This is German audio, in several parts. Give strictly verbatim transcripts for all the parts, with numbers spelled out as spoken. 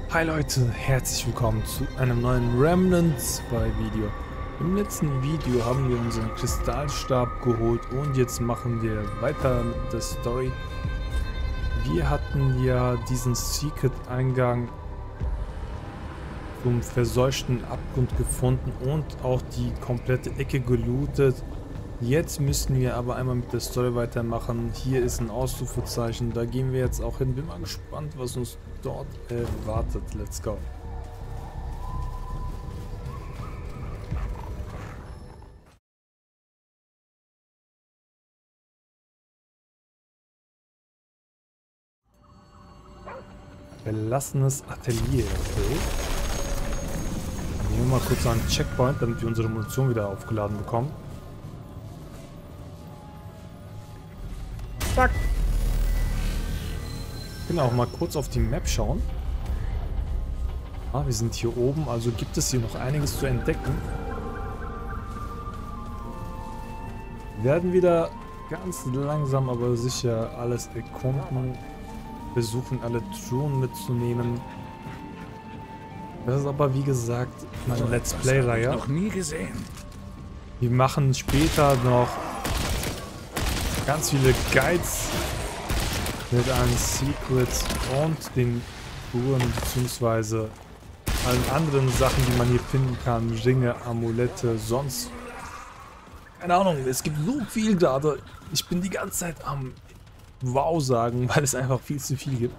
Hi Leute, herzlich willkommen zu einem neuen Remnant zwei Video. Im letzten Video haben wir unseren Kristallstab geholt und jetzt machen wir weiter mit der Story. Wir hatten ja diesen Secret-Eingang zum verseuchten Abgrund gefunden und auch die komplette Ecke gelootet. Jetzt müssen wir aber einmal mit der Story weitermachen. Hier ist ein Ausrufezeichen, da gehen wir jetzt auch hin. Bin mal gespannt, was uns dort erwartet. Let's go. Verlassenes Atelier, okay. Nehmen wir mal kurz einen Checkpoint, damit wir unsere Munition wieder aufgeladen bekommen. Zack. Genau, mal kurz auf die Map schauen. Ah, wir sind hier oben, also gibt es hier noch einiges zu entdecken. Wir werden wieder ganz langsam, aber sicher alles erkunden. Versuchen, alle Truhen mitzunehmen. Das ist aber, wie gesagt, meine So Let's Play-Reihe. noch nie gesehen. Wir machen später noch ganz viele Guides mit allen Secrets und den Truhen beziehungsweise allen anderen Sachen, die man hier finden kann. Ringe, Amulette, sonst. Keine Ahnung, es gibt so viel gerade. Ich bin die ganze Zeit am Wow sagen, weil es einfach viel zu viel gibt.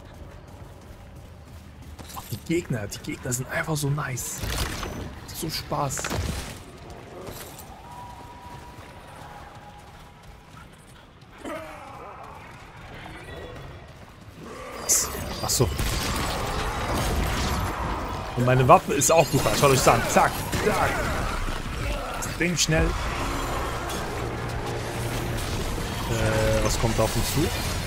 Die Gegner, die Gegner sind einfach so nice. So Spaß. Was? Achso. Und meine Waffe ist auch super. Schaut euch das an. Zack, zack. Das Ding schnell. Äh, was kommt auf uns zu?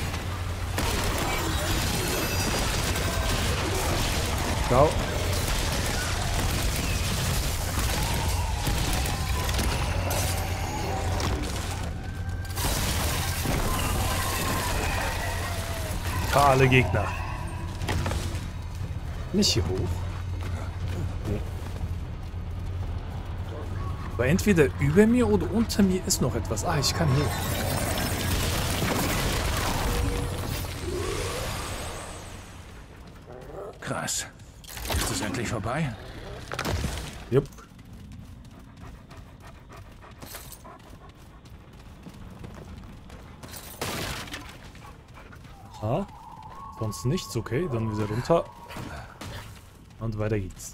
Ciao. Alle Gegner. Nicht hier hoch. Nee. Aber entweder über mir oder unter mir ist noch etwas. Ah, ich kann hier. Krass. Ist es endlich vorbei? Jupp. Aha. Sonst nichts, okay. Dann wieder runter. Und weiter geht's.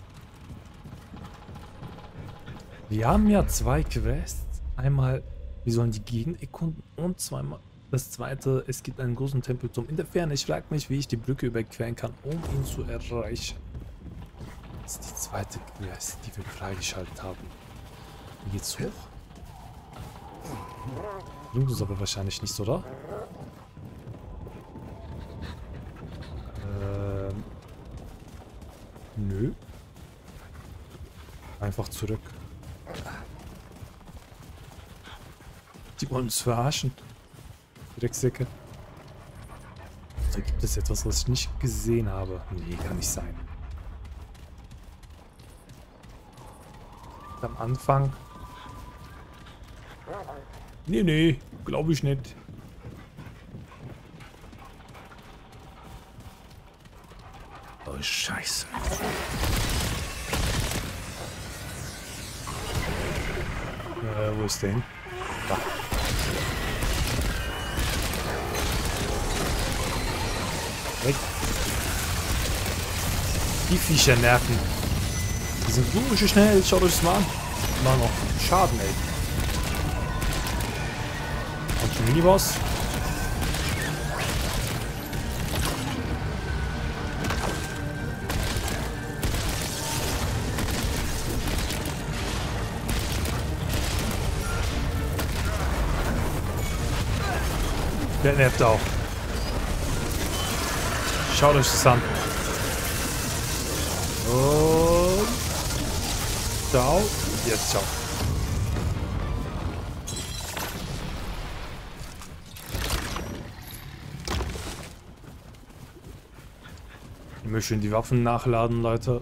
Wir haben ja zwei Quests. Einmal, wir sollen die Gegend erkunden und zweimal das zweite, es gibt einen großen Tempelturm in der Ferne. Ich frage mich, wie ich die Brücke überqueren kann, um ihn zu erreichen. Das ist die zweite Quest, die wir freigeschaltet haben. Wie geht's hoch? Bringt uns aber wahrscheinlich nichts, oder? Ähm. Nö. Einfach zurück. Die wollen uns verarschen. Drecksäcke. Da gibt es etwas, was ich nicht gesehen habe. Nee, kann nicht sein. Am Anfang. Nee, nee, glaube ich nicht. Oh, Scheiße. Äh, wo ist der hin? Da. Weg. Die Viecher nerven. Die sind so schnell. Schaut euch das mal an. Die machen auch Schaden, ey. Kommt schon Miniboss. Der nervt auch. Schaut euch das an. Und ciao. Jetzt ciao. Immer schön die Waffen nachladen, Leute.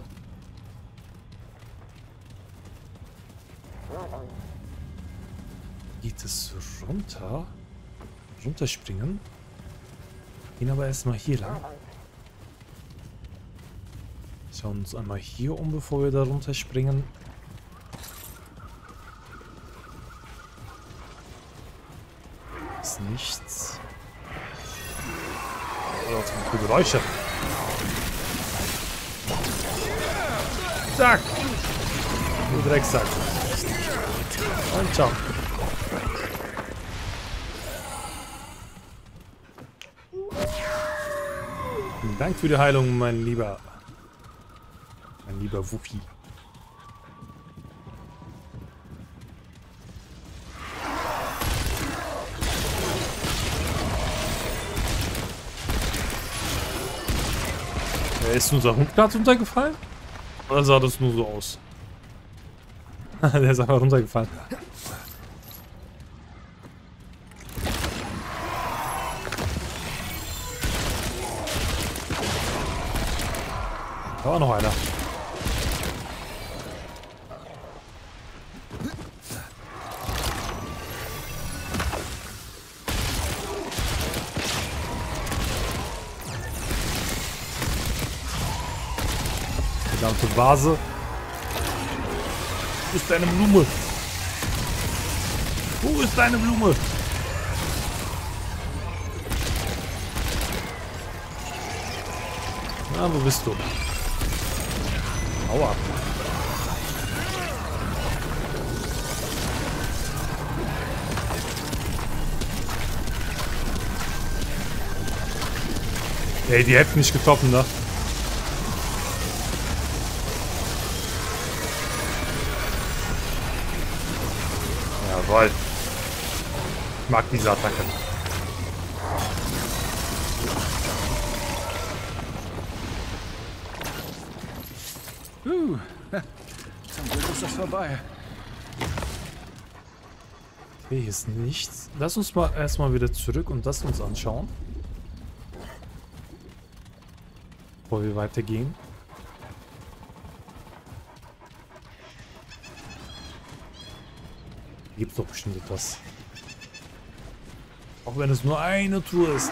Geht es runter? Runterspringen? Gehen aber erstmal hier lang. Schauen uns einmal hier um, bevor wir da runterspringen. Ist nichts. Oh, was für Geräusche. Zack! Du Drecksack. Und ciao. Vielen Dank für die Heilung, mein lieber. Mein lieber Wookie. Ist unser Hund gerade runtergefallen? Oder sah das nur so aus? Der ist einfach runtergefallen. Da war noch einer. Verdammte Vase. Wo ist deine Blume? Wo ist deine Blume? Na, wo bist du? Aua. Ey, die Hälfte nicht getroffen, ne? Jawohl. Ich mag diese Attacke. Uh, zum Glück ist das vorbei. Okay, hier ist nichts. Lass uns mal erstmal wieder zurück und das uns anschauen. Bevor wir weitergehen. Hier gibt's doch bestimmt etwas. Auch wenn es nur eine Truhe ist.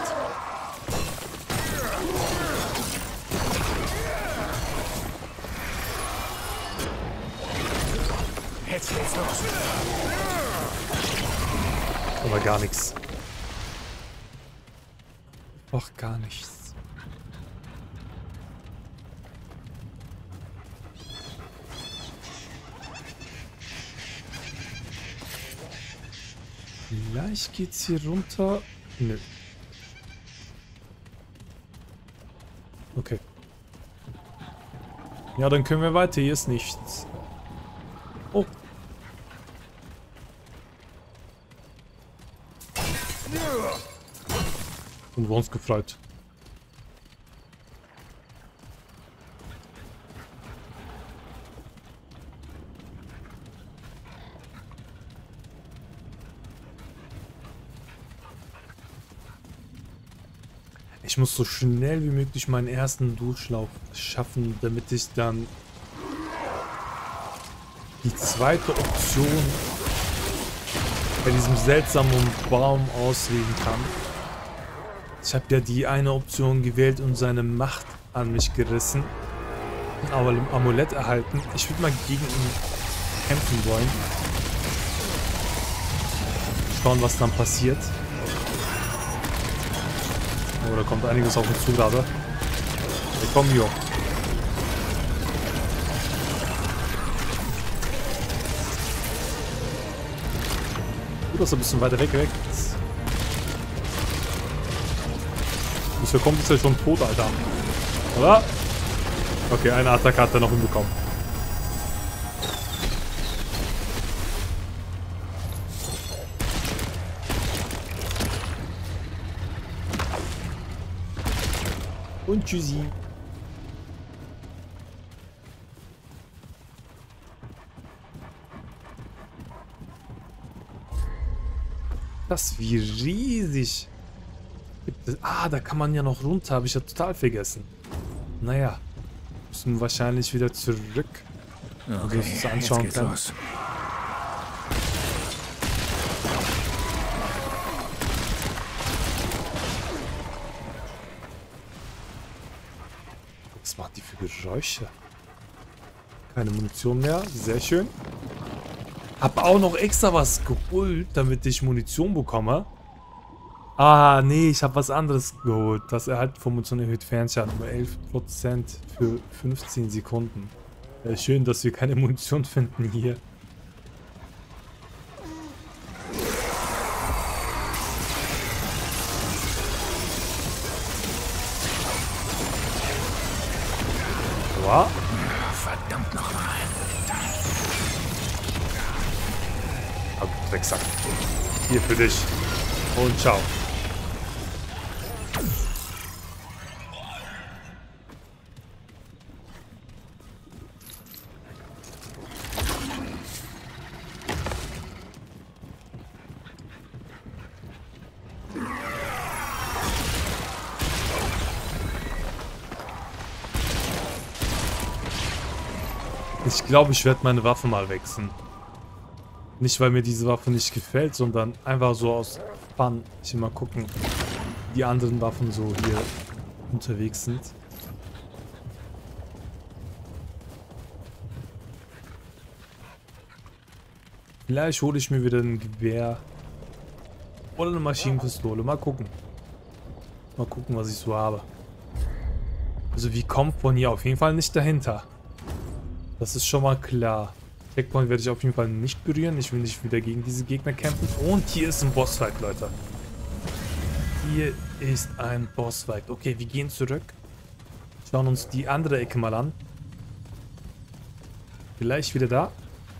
Jetzt geht's los. Aber gar nichts. Ach, gar nichts. Vielleicht geht's hier runter. Nö. Okay. Ja, dann können wir weiter. Hier ist nichts. Oh. Und wir uns gefreut. Ich muss so schnell wie möglich meinen ersten Durchlauf schaffen, damit ich dann die zweite Option bei diesem seltsamen Baum auswählen kann. Ich habe ja die eine Option gewählt und seine Macht an mich gerissen. Aber im Amulett erhalten. Ich würde mal gegen ihn kämpfen wollen. Schauen, was dann passiert. Oh, da kommt einiges auf uns zu gerade. Wir kommen hier. Gut, dass er ein bisschen weiter weg weg ist. Bis wir kommen, ist er schon tot, Alter. Oder? Okay, eine Attacke hat er noch hinbekommen. Und tschüssi. Das wie riesig. Gibt es, ah, da kann man ja noch runter. Habe ich ja total vergessen. Naja. Müssen wahrscheinlich wieder zurück. Okay, uns das anschauen jetzt geht's können. los. Was macht die für Geräusche? Keine Munition mehr. Sehr schön. Hab auch noch extra was geholt, damit ich Munition bekomme. Ah, nee, ich habe was anderes geholt. Das erhalt von Munition erhöht Fernschaden um elf Prozent für fünfzehn Sekunden. Ja, schön, dass wir keine Munition finden hier. Wow. Verdammt nochmal. Aber Drecksack. Hier für dich. Und ciao. Ich glaube, ich werde meine Waffe mal wechseln. Nicht, weil mir diese Waffe nicht gefällt, sondern einfach so aus Fun. Ich will mal gucken, wie die anderen Waffen so hier unterwegs sind. Vielleicht hole ich mir wieder ein Gewehr. Oder eine Maschinenpistole. Mal gucken. Mal gucken, was ich so habe. Also wie kommt von hier auf jeden Fall nicht dahinter. Das ist schon mal klar. Checkpoint werde ich auf jeden Fall nicht berühren. Ich will nicht wieder gegen diese Gegner kämpfen. Und hier ist ein Bossfight, Leute. Hier ist ein Bossfight. Okay, wir gehen zurück. Schauen uns die andere Ecke mal an. Vielleicht wieder da.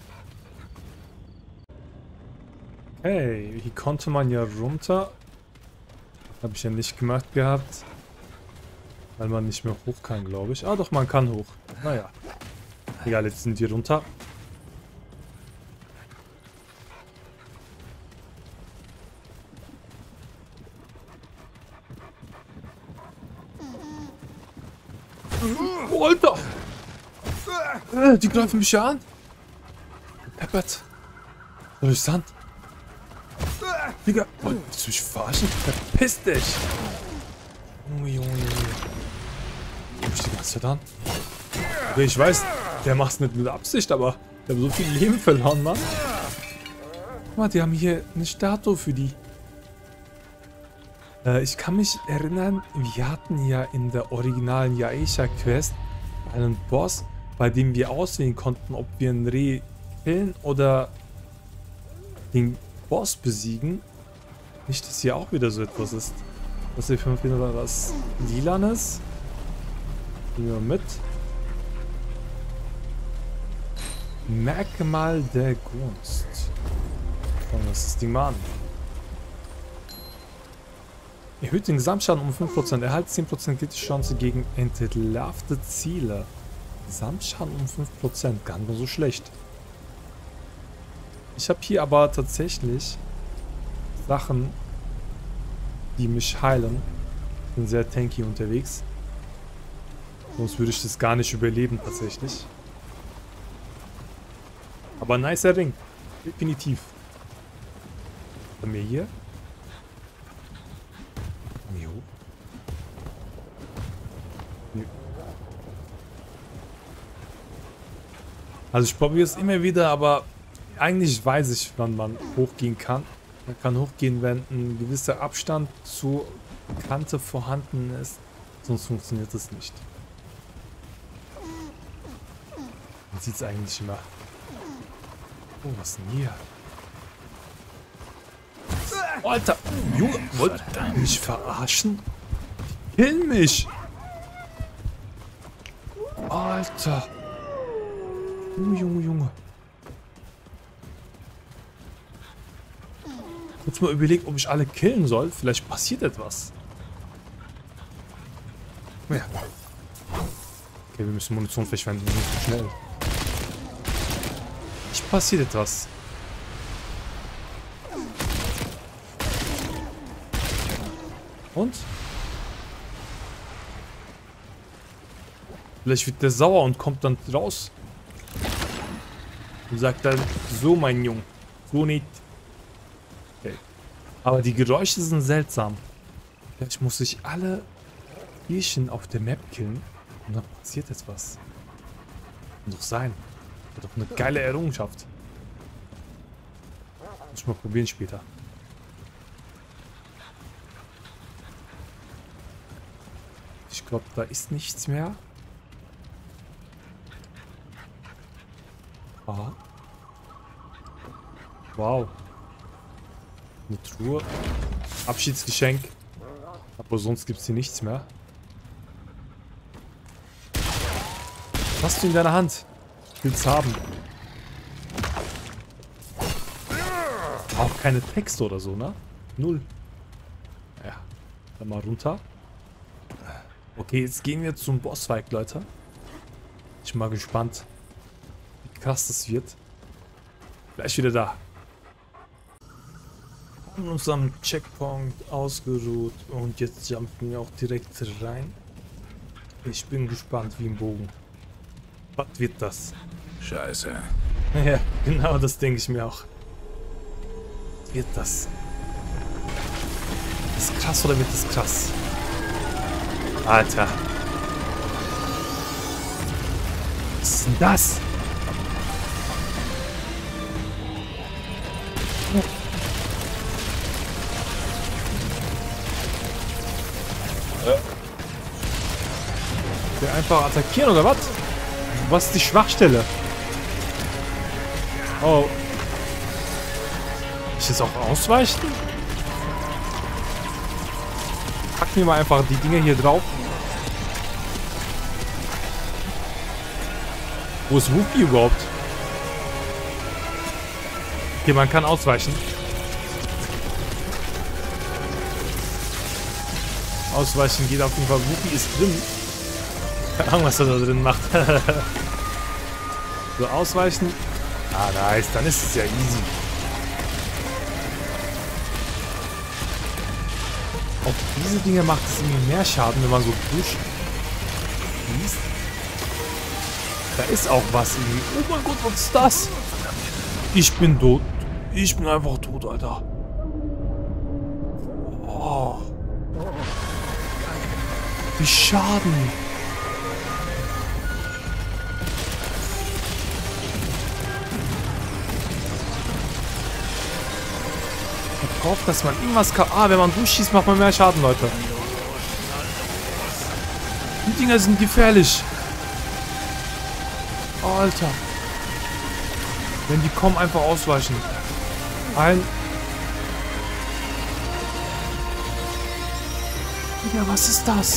Okay, hier konnte man ja runter. Habe ich ja nicht gemacht gehabt. Weil man nicht mehr hoch kann, glaube ich. Ah, doch, man kann hoch. Naja. Egal, jetzt sind wir runter. Oh, Alter! Äh, die greifen mich ja an. Peppert. Soll ich Sand? Digga, willst du mich verarschen? Verpiss dich! Junge, Junge, Junge. Komm ich die ganze Zeit an? Okay, ich weiß, der macht's nicht mit Absicht, aber wir haben so viel Leben verloren, Mann. Guck mal, die haben hier eine Statue für die. Äh, ich kann mich erinnern, wir hatten ja in der originalen Yaesha-Quest einen Boss, bei dem wir auswählen konnten, ob wir ein Reh killen oder den Boss besiegen. Nicht, dass hier auch wieder so etwas ist. Was hier fünf wieder was Lilanes. Nehmen wir mit. Merkmal der Gunst. Schauen wir uns das Ding mal an. Erhöht den Gesamtschaden um fünf Prozent. Erhalt zehn Prozent kritische Chance gegen entlarvte Ziele. Gesamtschaden um fünf Prozent. Gar nicht so schlecht. Ich habe hier aber tatsächlich Sachen, die mich heilen. Bin sehr tanky unterwegs. Sonst würde ich das gar nicht überleben tatsächlich. Aber nicer Ring. Definitiv. Bei mir hier. Jo. Jo. Also ich probiere es immer wieder, aber eigentlich weiß ich, wann man hochgehen kann. Man kann hochgehen, wenn ein gewisser Abstand zur Kante vorhanden ist. Sonst funktioniert das nicht. Man sieht es eigentlich immer. Oh, was ist denn hier? Oh, Alter! Junge, wollt ihr mich verarschen? Kill mich! Alter! Junge, Junge, Junge. Kurz mal überlegt, ob ich alle killen soll. Vielleicht passiert etwas. Ja. Okay, wir müssen Munition verschwenden. Wir müssen schnell. Nicht passiert etwas. Und? Vielleicht wird der sauer und kommt dann raus. Und sagt dann, so mein Junge, so nicht. Okay. Aber die Geräusche sind seltsam. Vielleicht muss ich alle Tierchen auf der Map killen und dann passiert jetzt was. Kann doch sein. Wird doch eine geile Errungenschaft. Muss ich mal probieren später. Ich glaube, da ist nichts mehr. Aha. Wow. Eine Truhe. Abschiedsgeschenk. Aber sonst gibt es hier nichts mehr. Was hast du in deiner Hand? Ich will es haben. Auch keine Texte oder so, ne? Null. Ja. Dann mal runter. Okay, jetzt gehen wir zum Bossfight, Leute. Ich bin mal gespannt, wie krass das wird. Gleich wieder da. Wir haben uns am Checkpoint ausgeruht und jetzt jumpen wir auch direkt rein. Ich bin gespannt wie im Bogen. Was wird das? Scheiße. Ja, genau das denke ich mir auch. Was wird das? Ist das krass oder wird das krass? Alter. Was ist denn das? Der einfach attackieren oder was? Was ist die Schwachstelle? Oh. Ich jetzt auch ausweichen? Packen wir mal einfach die Dinge hier drauf. Wo ist Wookie überhaupt? Okay, man kann ausweichen. Ausweichen geht auf jeden Fall. Wookie ist drin. Keine Ahnung, was er da drin macht. So, ausweichen. Ah, nice. Dann ist es ja easy. Auch diese Dinge macht es irgendwie mehr Schaden, wenn man so pusht. Liest. Da ist auch was irgendwie. Oh mein Gott, was ist das? Ich bin tot. Ich bin einfach tot, Alter. Oh. Wie Schaden. Ich hoffe, dass man irgendwas kann. Ah, wenn man durchschießt, macht man mehr Schaden, Leute. Die Dinger sind gefährlich. Alter. Wenn die kommen, einfach ausweichen. Ein. Ja, was ist das?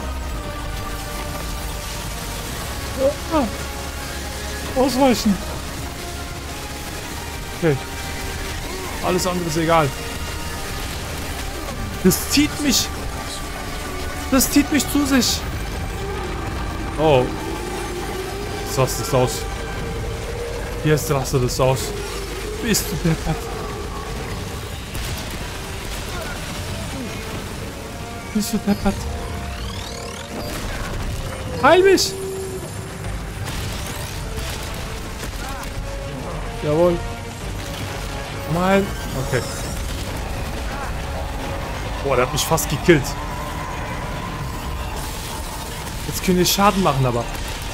Ah. Ausweichen. Okay. Alles andere ist egal. Das zieht mich. Das zieht mich zu sich. Oh. Das rastet das aus. Jetzt rastet es aus. Bist du deppert? Bist du deppert? Heil mich! Jawohl. Nein. Okay. Boah, der hat mich fast gekillt. Jetzt können wir Schaden machen, aber.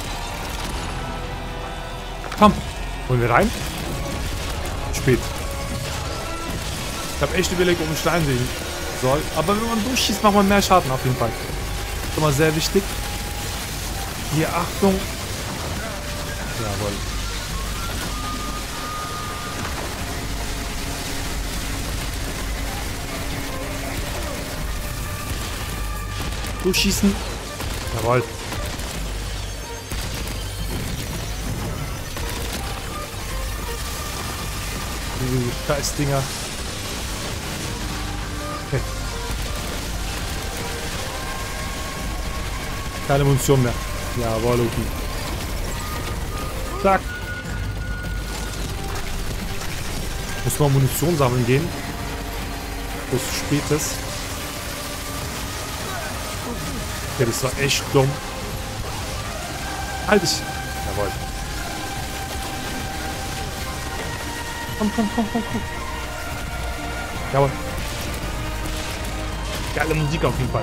Komm. Wollen wir rein? Spät. Ich habe echt überlegt, ob ich reinlegen soll. Aber wenn man durchschießt, macht man mehr Schaden auf jeden Fall. Schon mal sehr wichtig. Hier, Achtung. Jawohl. Durchschießen. Jawohl. Die Scheißdinger. Okay. Keine Munition mehr. Jawohl, okay. Zack. Muss mal Munition sammeln gehen. Bis es spät ist. Okay, das war echt dumm. Halt dich. Jawohl. Komm, komm, komm, komm, komm. Jawohl. Geile Musik auf jeden Fall.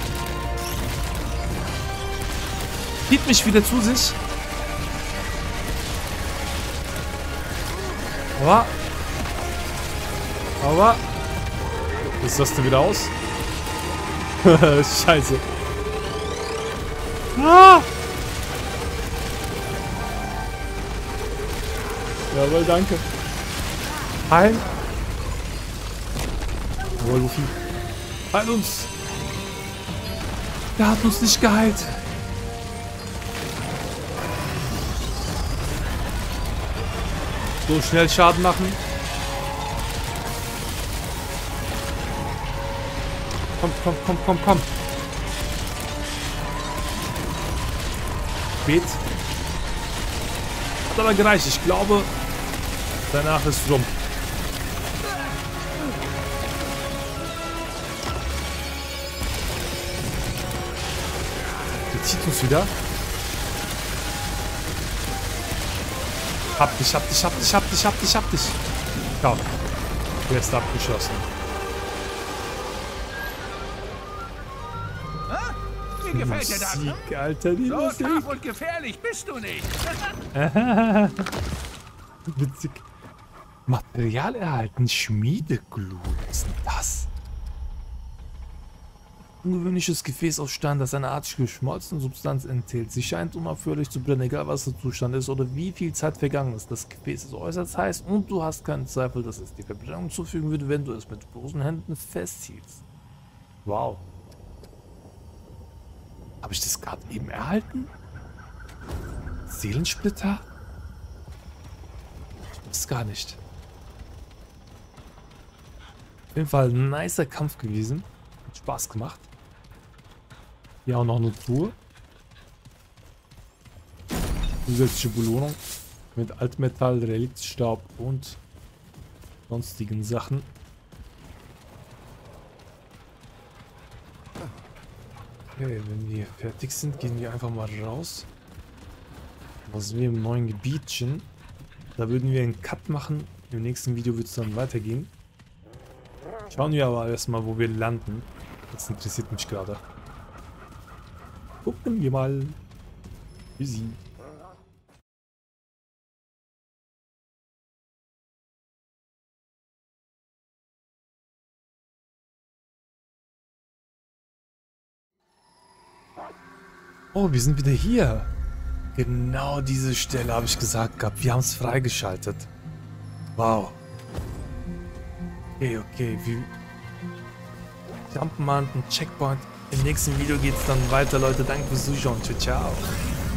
Zieht mich wieder zu sich. Aber. Aber. Ist das denn wieder aus? Scheiße. Ah! Jawohl, danke. Heil. Jawohl, Luffy. Heil uns. Der hat uns nicht geheilt. So schnell Schaden machen. Komm, komm, komm, komm, komm. Spät. Hat aber gereicht. Ich glaube, danach ist rum. Die zieht uns wieder. Hab dich, hab dich, hab dich, hab dich, hab dich, hab dich. Ja. Der ist abgeschossen. Wie gefällt dir das? Musik, Alter, die So Musik. tough und gefährlich bist du nicht. Witzig. Material erhalten, Schmiedeglut. Was ist denn das? Ungewöhnliches Gefäß aus Stein, das eine Art geschmolzene Substanz enthält. Sie scheint unaufhörlich zu brennen, egal was der Zustand ist oder wie viel Zeit vergangen ist. Das Gefäß ist äußerst heiß und du hast keinen Zweifel, dass es die Verbrennung zufügen würde, wenn du es mit bloßen Händen festhielst. Wow. Habe ich das gerade eben erhalten? Seelensplitter? Ich weiß gar nicht. Auf jeden Fall ein nicer Kampf gewesen. Hat Spaß gemacht. Hier auch noch eine Truhe. Zusätzliche Belohnung mit Altmetall, Reliktstaub und sonstigen Sachen. Okay, wenn wir fertig sind, gehen wir einfach mal raus. Was sind wir im neuen Gebietchen? Da würden wir einen Cut machen. Im nächsten Video wird es dann weitergehen. Schauen wir aber erstmal, wo wir landen. Das interessiert mich gerade. Gucken wir mal. Easy. Oh, wir sind wieder hier. Genau diese Stelle habe ich gesagt gehabt. Wir haben es freigeschaltet. Wow. Okay, okay. Wir jumpen mal einen Checkpoint. Im nächsten Video geht es dann weiter, Leute. Danke fürs Zuschauen. Ciao, ciao.